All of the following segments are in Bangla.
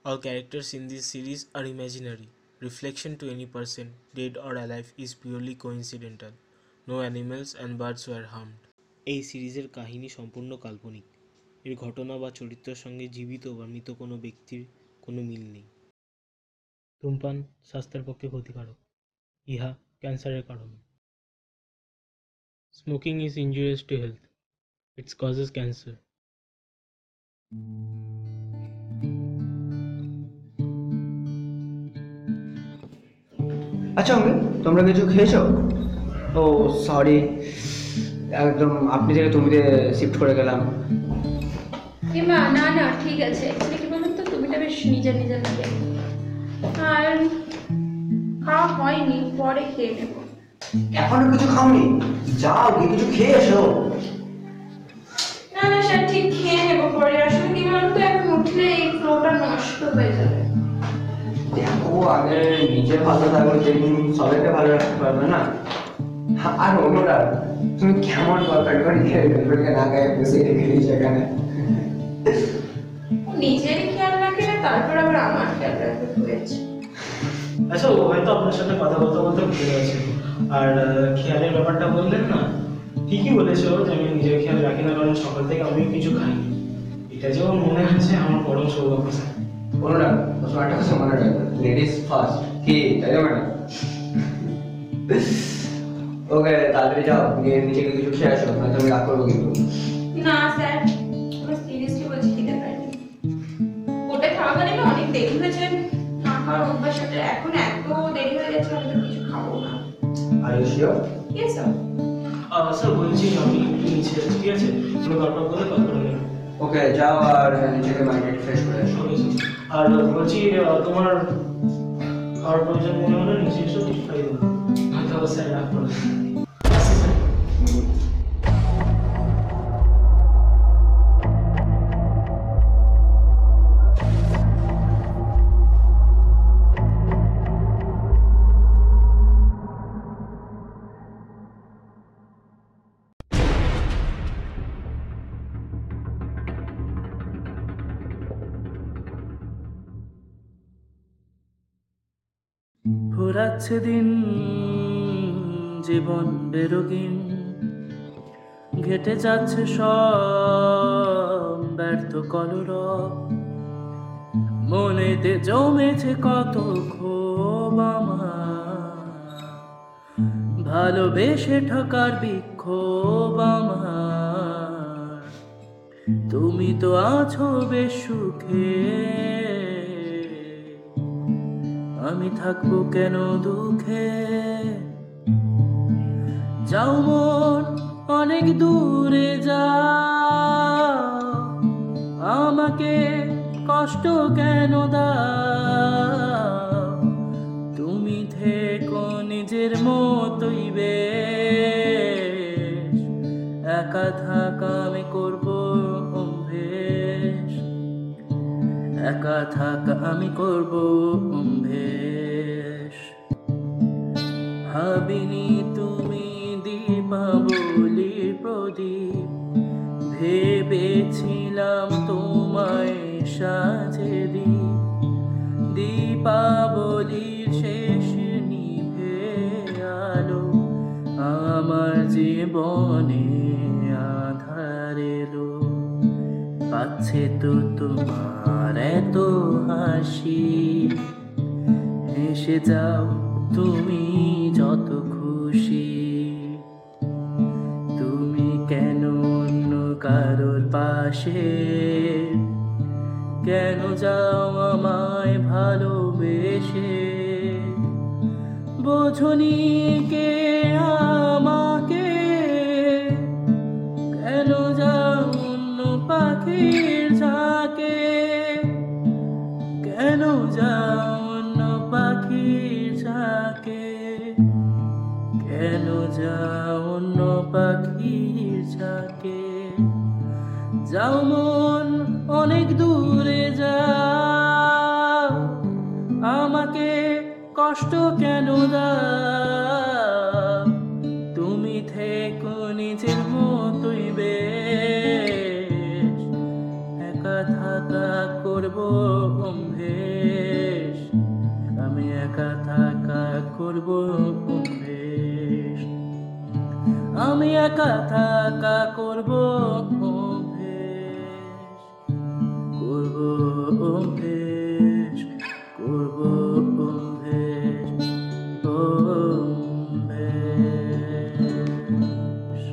All characters in this series are imaginary. Reflection to any person, dead or alive, is purely coincidental. No animals and birds were harmed. এই সিরিজের কাহিনী সম্পূর্ণ কাল্পনিক। এর ঘটনা বা চরিত্রের সঙ্গে জীবিত বা মৃত কোনো ব্যক্তির কোনো মিল নেই। ধূমপান স্বাস্থ্যের পক্ষে ক্ষতিকারক। ইহা ক্যান্সারের কারণ। Smoking is injurious to health. It causes cancer. আচ্ছা অমিত, তোমরা কিছু খেয়েছো? ও সরি, একদম আপনি থেকে তুমিতে শিফট করে গেলাম। কিমা না না ঠিক আছে, অ্যাকচুয়ালি কি বলুন তো, তুমিটা বেশ নিজের নিজের লাগে। আর খাওয়া হয়নি, পরে খেয়ে নেবো। এখনো কিছু খাওনি? যাও গিয়ে কিছু খেয়ে এসো। না না স্যার, ঠিক খেয়ে নেবো পরে। আসলে কি বলুন তো, এখন উঠলে এই ফ্লোটা নষ্ট হয়ে যাবে। দেখো, আগে নিজে ভালো থাকো, যেদিন সবাইকে ভালো রাখতে পারবে না। আর অন্যরা, তুমি কেমন দরকার করে গেলবেলকে না গায়ে বসে রেখে দিয়েছো এখানে। নিজের খেয়াল রাখে না, তারপর আবার আমার খেয়াল রাখতে হয়েছে। আচ্ছা, ও হয়তো আপনার সাথে কথা বলতে বলতে ভুলে গেছে। আর খেয়ালের ব্যাপারটা বললেন না, ঠিকই বলেছো যে আমি নিজের খেয়াল রাখি না, কারণ সকাল থেকে আমিও কিছু খাইনি। এটা যে ওর মনে আছে আমার পরম সৌভাগ্য স্যার। অন্যরা, তোমার একটা কথা মনে রাখবে, লেডিস ফার্স্ট। কি তাই না ম্যাডাম? ওকে, তাড়াতাড়ি যাও, গিয়ে নিচে গিয়ে কিছু খেয়ে আসো, নয়তো আমি রাগ করবো কিন্তু। না স্যার, আমি সিরিয়াসলি বলছি, খেতে পারিনি। ওটা খাওয়া মানে না, অনেক দেরি হয়েছে। না খাওয়ার অভ্যাস আছে, এখন এত দেরি হয়ে গেছে, আমি তো কিছু খাবো না। Are you sure? Yes sir. Sir বলছি আমি একটু নিচে আছি, ঠিক আছে? কোনো দরকার পড়লে কল করে নেবেন। ওকে, যাও আর নিজেকে মাইন্ড ফ্রেশ করে আসো। Okay sir. আর বলছি তোমার খাওয়ার প্রয়োজন মনে হলে নিচে এসে কিছু খাইয়ে দেবো, হয়তো আবার স্যার রাগ করবে। আসি স্যার। ফুরাচ্ছে দিন, জীবন বেরোগিন, ঘেটে যাচ্ছে সব ব্যর্থ কলরব। মনেতে জমেছে কত ক্ষোভ আমার, ভালোবেসে ঠকার বিক্ষোভ আমার। তুমি তো আছো বেশ সুখে, আমি থাকবো কেন দুঃখে? যাও মন, অনেক দূরে যাও, আমাকে কষ্ট কেন দাও? তুমি থেকো নিজের মতোই বেশ, একা থাকা আমি করবো অভ্যেস, একা থাকা আমি করবো অভ্যেস। ভাবিনি তুমি দীপাবলির প্রদীপ, ভেবেছিলাম তোমায় সাজে দিই। দীপাবলির শেষ নিভে আলো, আমার জীবনে আধার এলো। পাচ্ছে তো তোমার এত হাসি, হেসে যাও তুমি যত খুশি। তুমি কেন অন্য কারোর পাশে, কেন যাও আমায় ভালোবেসে? বোঝনি কে আমাকে, কেন যাও অন্য পাখির ঝাঁকে? কেন যাও অন্য পাখির ঝাঁকে? কেন যাও অন্য পাখির ঝাঁকে? যাও মন, অনেক দূরে যাও, আমাকে কষ্ট কেন দাও? তুমি থেকো নিজের মতোই বেশ, একা একা থাকা করব অভ্যেস, আমি একা থাকা করব অভ্যেস, আমি একা থাকা করব অভ্যেস, করব অভ্যেস, করব অভ্যেস, অভ্যেস।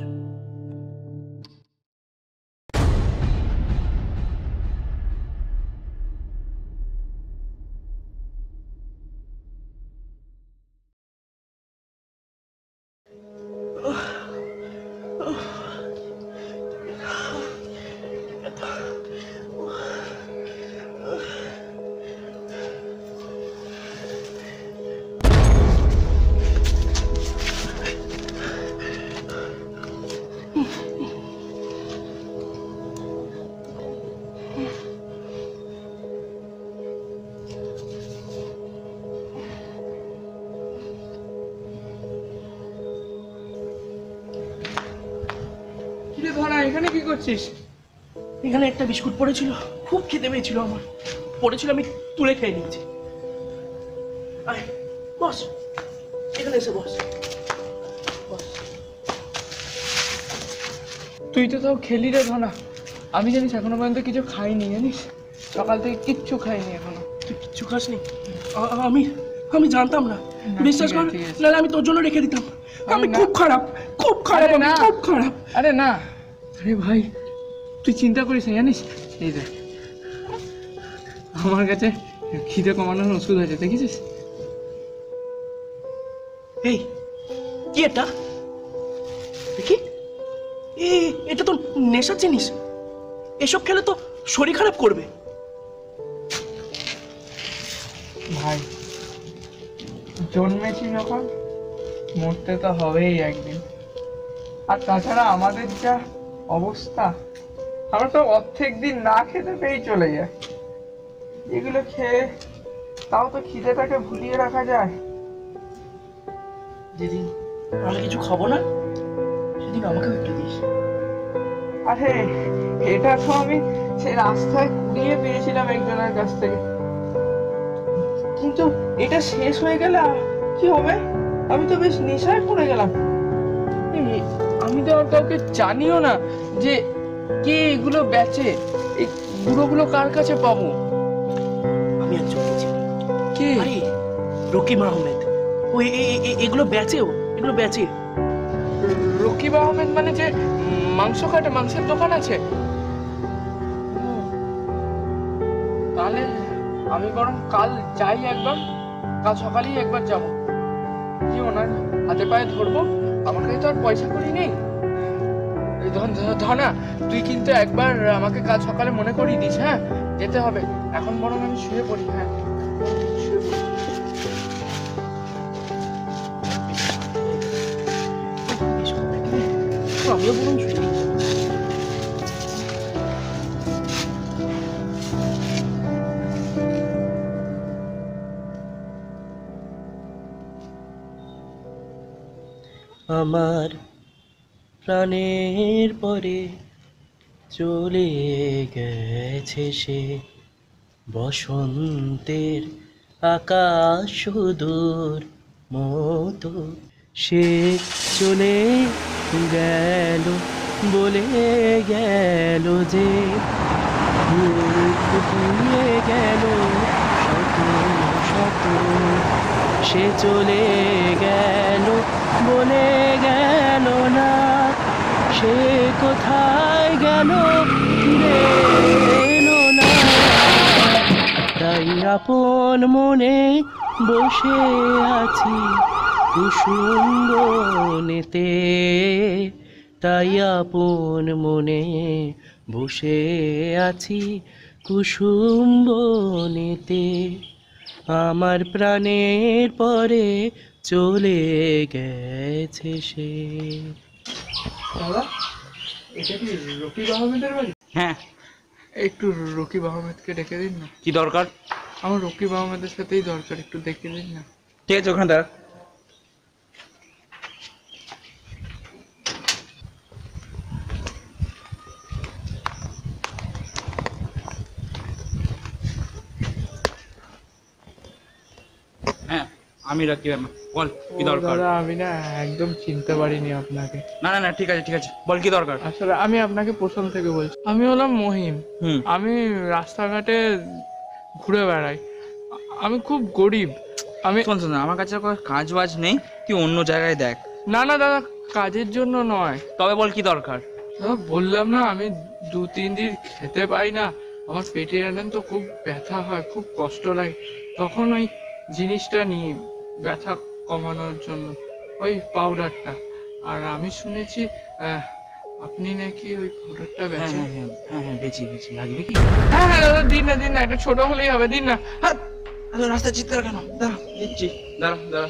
কিরে ধরা, এখানে কি করছিস? এখানে একটা বিস্কুট পড়েছিল, খুব খেতে পেয়েছিল আমার, পড়েছিল, আমি তুলে খেয়ে নিয়েছি। আয় বস, এখানে এসে বস বস। তুই তো তাও খেলি রে ধনা। আমি জানিস এখনো পর্যন্ত কিছু খাইনি, জানিস সকাল থেকে কিচ্ছু খাইনি এখনো। তুই কিচ্ছু খাসনি? আমি আমি জানতাম না, বিশ্বাস ঠিক কর, আছে, ঠিক আছে। নাহলে আমি তোর জন্য রেখে দিতাম। আমি না। খুব খারাপ, খুব খারাপ, আরে আমি না। খুব খারাপ। আরে না, আরে ভাই তুই চিন্তা করিস না, জানিস এই দেখ আমার কাছে খিদে কমানোর ওষুধ আছে, দেখেছিস? এই কি এটা দেখি, এটা তো নেশার জিনিস, এসব খেলে তো শরীর খারাপ করবে। ভাই জন্মেছি যখন, মরতে তো হবেই একদিন। আর তাছাড়া আমাদের যা অবস্থা, আমরা তো অর্ধেক দিন না খেতে পেয়েই চলে যাই। এগুলো খেয়ে তাও তো খিদেটাকে ভুলিয়ে রাখা যায়। যেদিন আমি কিছু খাবো না, সেদিন আমাকেও একটু দিস। আরে এটা তো আমি সেই রাস্তায় কুড়িয়ে পেয়েছিলাম একজনের কাছ থেকে, কিন্তু এটা শেষ হয়ে গেলে কি হবে? আমি তো বেশ নেশায় পড়ে গেলাম। আমি তো আর কাউকে জানিও না যে কে এগুলো বেচে, এই গুঁড়োগুলো কার কাছে পাবো? আমি একজন পেয়েছি। কে? আরে রকিব আহমেদ, ও এগুলো বেচে, এগুলো বেচে। রকিব আহমেদ মানে যে মাংস কাটে, মাংসের দোকান আছে? তাহলে আমি বরং কাল যাই একবার, কাল সকালেই একবার যাব, কি ওনার হাতে পায়ে ধরবো। আমার কাছে তো আর পয়সা করি নেই। এই ধনা, তুই কিন্তু একবার আমাকে কাল সকালে মনে করিয়ে দিস, হ্যাঁ? যেতে হবে। এখন বরং আমি শুয়ে পড়ি। হ্যাঁ, শুয়ে পড়ি। আমিও বরং শুনি। আমার প্রাণের পরে চলে গেছে সে, বসন্তের আকাশ সুদূর মতো, সে চলে গেল বলে গেল যে, ফুরিয়ে গেল শত শত, সে চলে গেল বলে গেল না, সে কোথায় গেল ফিরে এলো না। তাই আপন মনে বসে আছি কুসুম বনেতে, তাই আপন মনে বসে আছি কুসুম বনেতে, আমার প্রাণের পরে চলে গেছে সে। দাদা, এটা কি রকিব আহমেদের বাড়ি? হ্যাঁ, একটু রকিব আহমেদকে ডেকে দিন না। কি দরকার? আমার রকিব আহমেদের সাথেই দরকার, একটু দেখে দিন না। ঠিক আছে, ওখানে দাঁড়া। আমি রাখি বল কি দরকার? দাদা আমি না একদম চিনতে পারিনি আপনাকে। না না না ঠিক আছে ঠিক আছে, বল কি দরকার? আসলে আমি আপনাকে প্রথম থেকে বলছি, আমি হলাম মহিম। হুম। আমি রাস্তাঘাটে ঘুরে বেড়াই, আমি খুব গরিব। আমি শোন শোন, আমার কাছে কোনো কাজ বাজ নেই, তুই অন্য জায়গায় দেখ। না না দাদা, কাজের জন্য নয়। তবে বল কি দরকার? দাদা বললাম না, আমি 2-3 দিন খেতে পাই না, আমার পেটে জানেন তো খুব ব্যথা হয়, খুব কষ্ট লাগে, তখন ওই জিনিসটা নিই ব্যথা কমানোর জন্য, ওই পাউডারটা। আর আমি শুনেছি আপনি নাকি ওই পাউডারটা হ্যাঁ বেচেন। হ্যাঁ হ্যাঁ হ্যাঁ হ্যাঁ, বেচি বেচি, লাগবে কি? হ্যাঁ হ্যাঁ দাদা, দিন না, একটা ছোট হলেই হবে, দিন না। হ্যাঁ, এত রাস্তায় চিৎকার কেন? দাঁড়া দিচ্ছি, দাঁড়া দাঁড়া।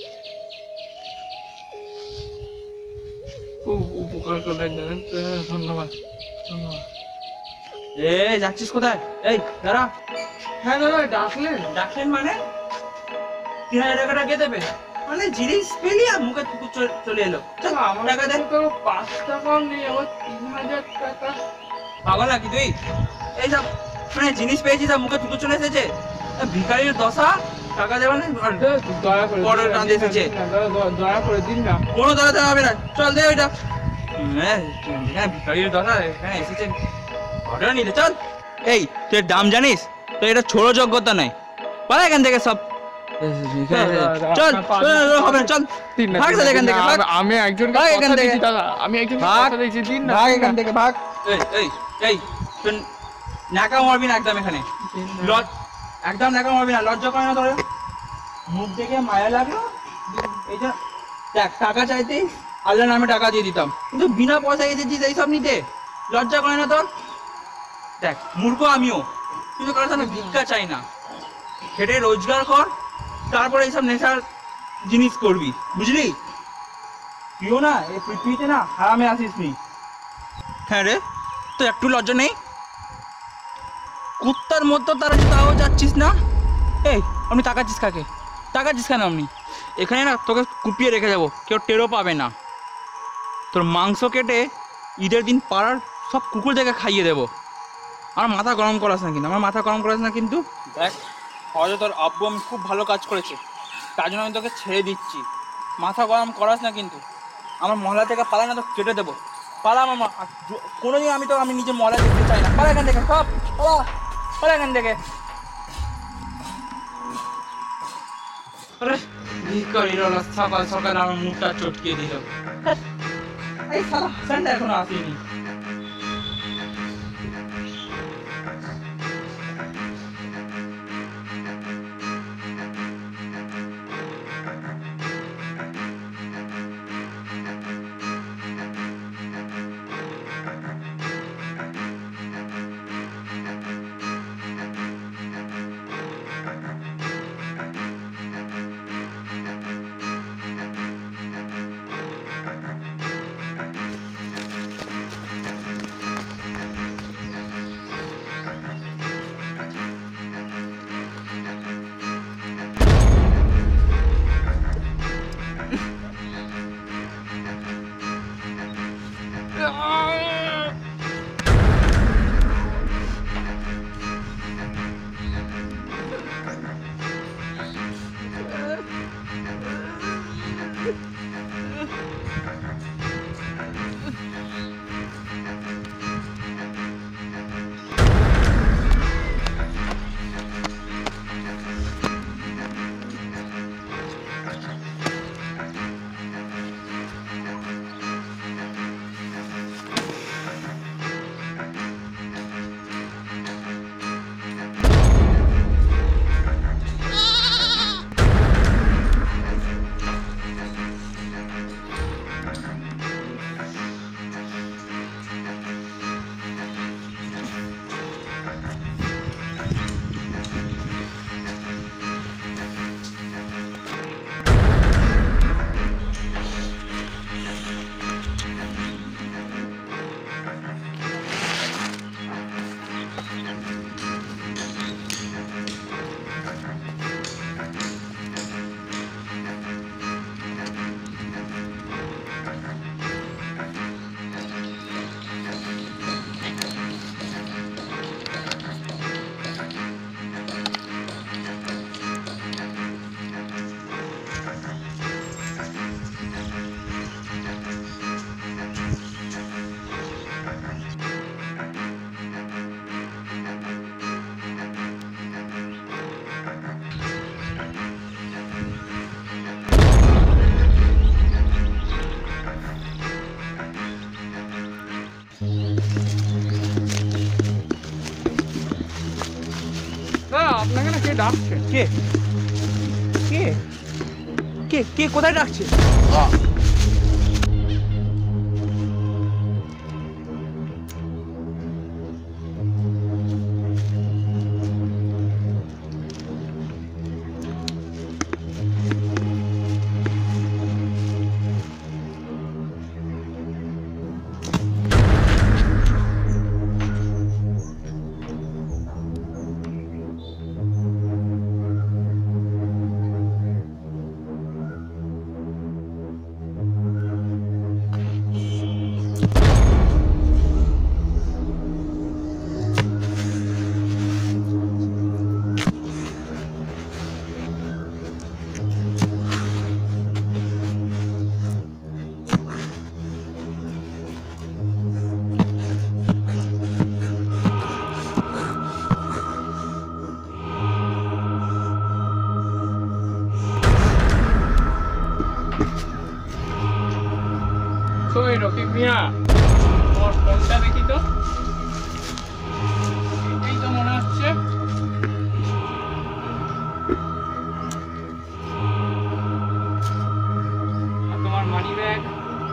খুব উপকার করলেন জানেন তো, ধন্যবাদ ধন্যবাদ। যাচ্ছিস কোথায়? এই দাঁড়া। হ্যাঁ দাদা ডাকলেন? ডাকলেন মানে? 3000 টাকাটা কে দেবে? মানে জিনিস পেলি আর মুখে থুতু চলে এলো। চল আমার টাকা দে। তো 5 টাকাও নেই, আমার 3000 টাকা। পাগল নাকি তুই? এই সব মানে জিনিস পেয়েছিস আর মুখে থুতু চলে এসেছে? ভিখারির দশা, টাকা দেবে না? আর দয়া করে বড় দিন না, টান এসেছে। দিন না, দাদা, দয়া করে দিন না। কোনো দাঁড়াতে হবে না, চল দে ওইটা। হ্যাঁ ভিখারির দশা এখানে এসেছে অর্ডার নিতে, চল। এই তুই দাম জানিস তো? এটা ছোট যোগ্যতা নয়, পালা এখান থেকে সব। চল হবে না, চল দিন না, ভাগ দিন না, তাহলে এখান দিন থেকে, না, ভাগ। আমি একজনকে ভাগ কথা এখান থেকে। দিয়েছি দাদা, আমি একজনকে ভাগ। কথা দিয়েছি, দিন না, ভাগ দিন এখান না। থেকে, ভাগ। এই তুই ন্যাকা মারবি না একদম এখানে, একদম ন্যাকা মারবি না, লজ্জা করে না তোর? মুখ দেখে মায়া লাগলো। এই যে দেখ, টাকা চাইতেই আল্লাহ নামে টাকা দিয়ে দিতাম, কিন্তু বিনা পয়সায় এসেছিস এইসব নিতে, লজ্জা করে না তোর? দেখ মূর্খ আমিও, কিন্তু কারোর সামনে ভিক্ষা চাই না, খেটে রোজগার কর, তারপরে এইসব নেশার জিনিস করবি, বুঝলি? তুইও না এই পৃথিবীতে না হারামে আসিস নি। হ্যাঁ রে, তো একটু লজ্জা নেই? কুত্তার মতো তারা তাও যাচ্ছিস না? এই আপনি তাকাচ্ছিস কাকে? তাকাচ্ছিস কেন আপনি? এখানে না তোকে কুপিয়ে রেখে যাবো, কেউ টেরও পাবে না। তোর মাংস কেটে ঈদের দিন পাড়ার সব কুকুরদেরকে খাইয়ে দেবো। আমার মাথা গরম করাস না কিন্তু, আমার মাথা গরম করাস না কিন্তু। দেখ হয়তো তোর আব্বু আমি খুব ভালো কাজ করেছে, তার জন্য আমি তোকে ছেড়ে দিচ্ছি, মাথা গরম করাস না কিন্তু। আমার মহলা থেকে পালা না তো কেটে দেবো, পালা মামা। কোনোদিন আমি নিজের মহলা দেখতে চাই না, পালা এখান থেকে, সব পালা, পালা এখান থেকে। আরে ভিখারির সকাল সকাল আমার মুখটা চটকিয়ে দিল। এই শালা হাসানটা এখনো আসেনি। আপনাকে না কে ডাকছে। কে কে কে কে কোথায় ডাকছে? কই রফিক মিয়া, তোমার ফোনটা দেখি তো। এই তো মনে হচ্ছে। আর তোমার মানি ব্যাগ?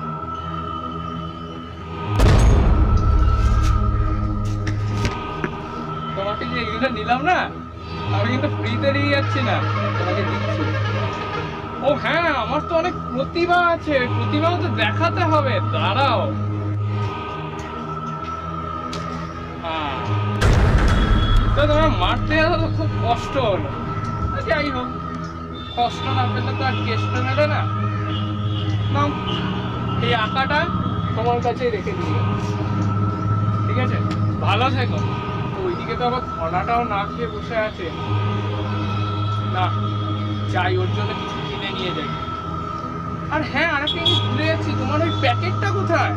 তোমাকে যে এগুলো নিলাম না, আমি কিন্তু ফ্রিতে দিয়ে যাচ্ছি না, তোমাকে দিচ্ছি। ও হ্যাঁ, আমার তো অনেক প্রতিভা আছে, প্রতিভাও তো দেখাতে হবে, দাঁড়াও। তো তোমার মারতে যাওয়া তো খুব কষ্ট হলো। যাই হোক, কষ্ট না পেলে তো আর কেষ্ট মেলে না। নাও, এই আঁকাটা তোমার কাছেই রেখে দিয়ে, ঠিক আছে? ভালো থেকো। ওইদিকে তো আবার খানাটাও না খেয়ে বসে আছে। না, যাই, ওর জন্য কিছু কিনে নিয়ে যাই। আর হ্যাঁ, আরেকটা জিনিস ভুলে যাচ্ছি, তোমার ওই প্যাকেটটা কোথায়?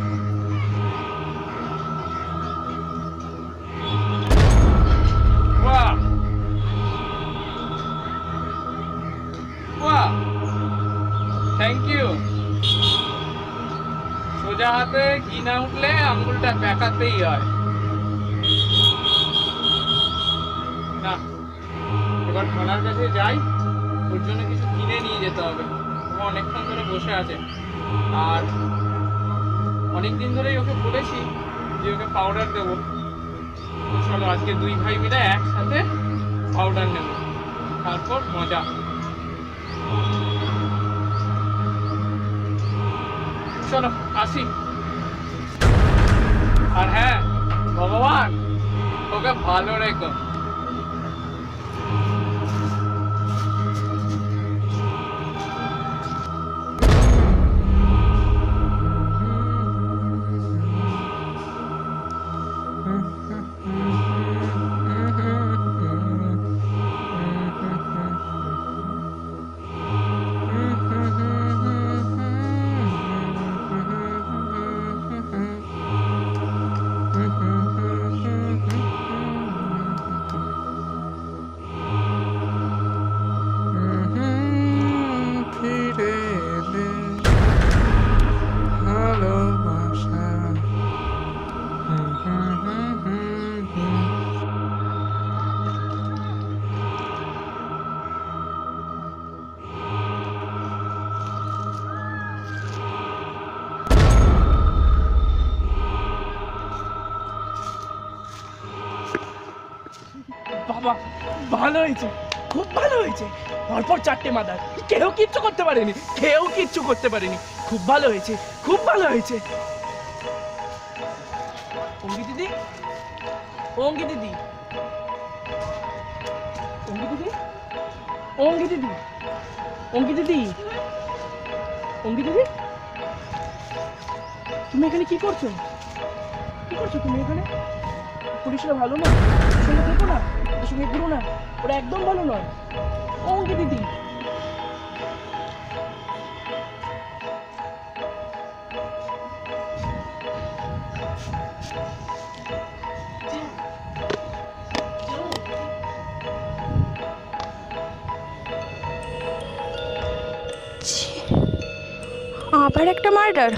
বাহ বাহ, থ্যাংক ইউ। সোজা হাতে ঘি না উঠলে আঙুলটা বেঁকাতেই হয়। না, এবার খানার কাছে যাই, ওর জন্য কিছু কিনে নিয়ে যেতে হবে। ও অনেকক্ষণ ধরে বসে আছে, আর অনেকদিন ধরেই ওকে বলেছি যে ওকে পাউডার দেবো। চলো আজকে দুই ভাই মিলে একসাথে পাউডার নেব, তারপর মজা। চলো আসি। আর হ্যাঁ, ভগবান ওকে ভালো রেখো। বাবা, ভালো হয়েছে, খুব ভালো হয়েছে। পরপর 4টে মাদার, কেউ কিচ্ছু করতে পারেনি, কেউ কিচ্ছু করতে পারেনি। খুব ভালো হয়েছে, খুব ভালো হয়েছে। অঙ্গি দিদি, অঙ্গি দিদি, অঙ্গি দিদি, অঙ্গি দিদি, অঙ্গি দিদি, অঙ্গি দিদি, তুমি এখানে কি করছো? কি করছো তুমি এখানে? পুলিশরা ভালো না, ওর সঙ্গে দেখো না, ওর সঙ্গে ঘুরো না, ওরা একদম ভালো নয়। অঙ্কি দিদি, আবার একটা মার্ডার।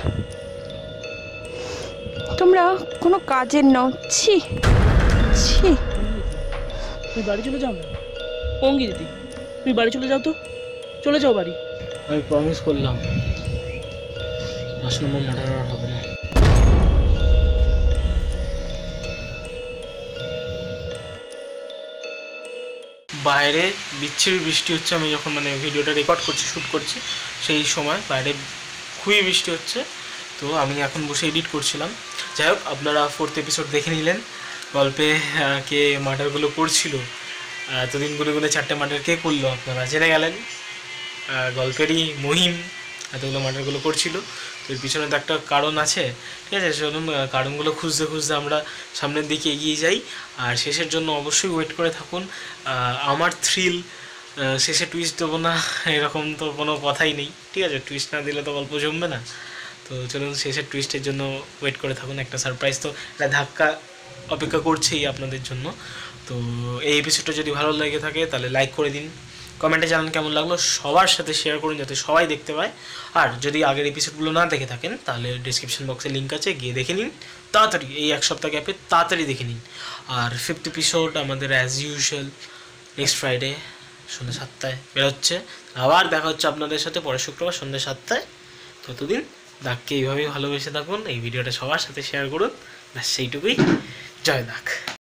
তোমরা কোনো কাজের নও, ছি ছি। তুই বাড়ি চলে যাও না। অঙ্গি দিদি, তুমি বাড়ি চলে যাও তো, চলে যাও বাড়ি। আমি প্রমিস করলাম 10 নম্বর মার্ডার আর হবে না। বাইরে বিচ্ছিরি বৃষ্টি হচ্ছে। আমি যখন মানে ভিডিওটা রেকর্ড করছি, শ্যুট করছি, সেই সময় বাইরে খুবই বৃষ্টি হচ্ছে। তো আমি এখন বসে এডিট করছিলাম। যাই হোক, আপনারা 4th এপিসোড দেখে নিলেন। গল্পে কে মার্ডারগুলো করছিল, এতদিন গুলো 4টে মার্ডার কে করলো আপনারা জেনে গেলেন। গল্পেরই মহিম এতগুলো মার্ডারগুলো করছিল। তো এর পিছনে তো একটা কারণ আছে, ঠিক আছে? চলুন কারণগুলো খুঁজতে খুঁজতে আমরা সামনের দিকে এগিয়ে যাই। আর শেষের জন্য অবশ্যই ওয়েট করে থাকুন। আমার থ্রিল শেষে টুইস্ট দেবো না এরকম তো কোনো কথাই নেই, ঠিক আছে? টুইস্ট না দিলে তো গল্প জমবে না। তো চলুন শেষের টুইস্টের জন্য ওয়েট করে থাকুন। একটা সারপ্রাইজ তো, একটা ধাক্কা অপেক্ষা করছেই আপনাদের জন্য। তো এই এপিসোডটা যদি ভালো লেগে থাকে তাহলে লাইক করে দিন, কমেন্টে জানান কেমন লাগলো, সবার সাথে শেয়ার করুন যাতে সবাই দেখতে পায়। আর যদি আগের এপিসোডগুলো না দেখে থাকেন তাহলে ডিসক্রিপশন বক্সে লিঙ্ক আছে, গিয়ে দেখে নিন তাড়াতাড়ি, এই 1 সপ্তাহ গ্যাপে তাড়াতাড়ি দেখে নিন। আর 5th এপিসোড আমাদের অ্যাজ ইউজুয়াল নেক্সট ফ্রাইডে সন্ধ্যে 7টায় বেরোচ্ছে। আবার দেখা হচ্ছে আপনাদের সাথে পরের শুক্রবার সন্ধ্যে 7টায়। ততদিন দাগকে এইভাবেই ভালোবেসে থাকুন, এই ভিডিওটা সবার সাথে শেয়ার করুন, ব্যাস সেইটুকুই। জয় দাগ।